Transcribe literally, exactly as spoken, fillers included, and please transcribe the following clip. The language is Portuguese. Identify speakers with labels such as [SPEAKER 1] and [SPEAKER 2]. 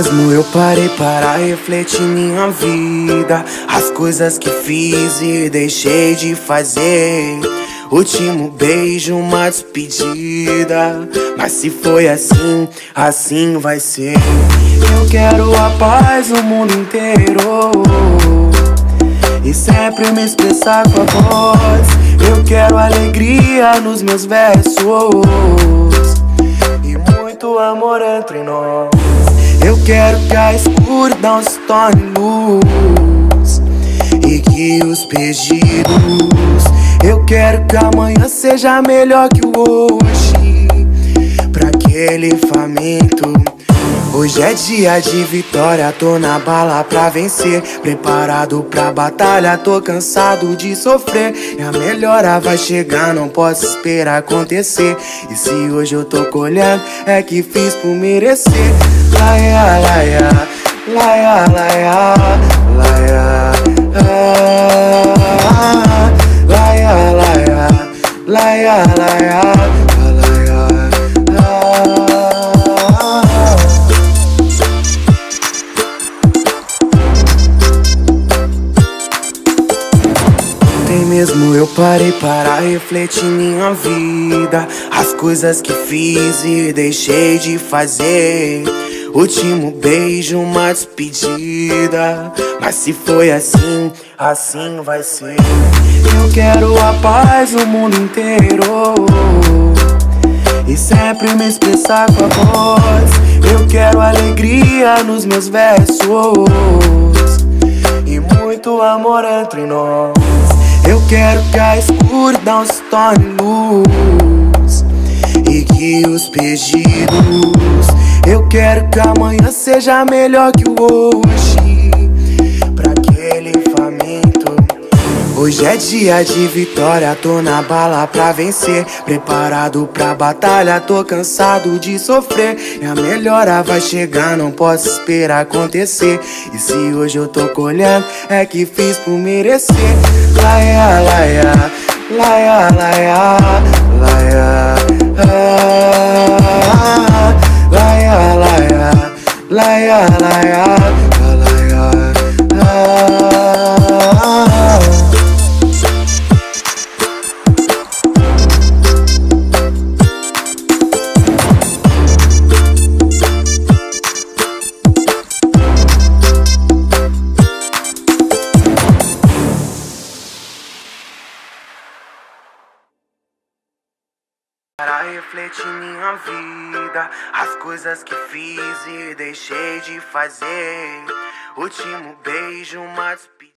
[SPEAKER 1] mesmo eu parei para refletir minha vida, as coisas que fiz e deixei de fazer. Último beijo, uma despedida, mas se foi assim, assim vai ser. Eu quero a paz no mundo inteiro e sempre me expressar com a voz. Eu quero alegria nos meus versos e muito amor entre nós. Eu quero que a escuridão se torne luz e que os pedidos. Eu quero que amanhã seja melhor que o hoje pra aquele faminto. Hoje é dia de vitória, tô na bala pra vencer, preparado pra batalha, tô cansado de sofrer. E a melhora vai chegar, não posso esperar acontecer. E se hoje eu tô colhendo, é que fiz por merecer. Laia, laia, laia, laia, laia, laia, laia, laia, laia, laia. Mesmo eu parei para refletir minha vida, as coisas que fiz e deixei de fazer. Último beijo, uma despedida, mas se foi assim, assim vai ser. Eu quero a paz no mundo inteiro e sempre me expressar com a voz. Eu quero alegria nos meus versos e muito amor entre nós. Eu quero que a escuridão se torne luz e que os pedidos. Eu quero que amanhã seja melhor que o hoje pra aquele faminto. Hoje é dia de vitória, tô na bala pra vencer, preparado pra batalha, tô cansado de sofrer. E a melhora vai chegar, não posso esperar acontecer. E se hoje eu tô colhendo, é que fiz por merecer. Laia, laia, laia, laia, laia, laia, laia, laia, laia. Para refletir minha vida, as coisas que fiz e deixei de fazer. Último beijo, uma despedida.